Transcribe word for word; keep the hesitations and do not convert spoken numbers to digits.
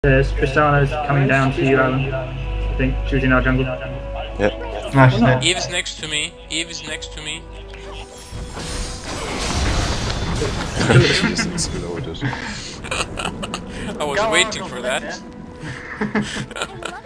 There's Tristana's coming down to you, Alan. I think, shooting our jungle. Yep. Smashed it. Eve is next to me. Eve is next to me. She's exploded. I was Go waiting on, for yeah. that.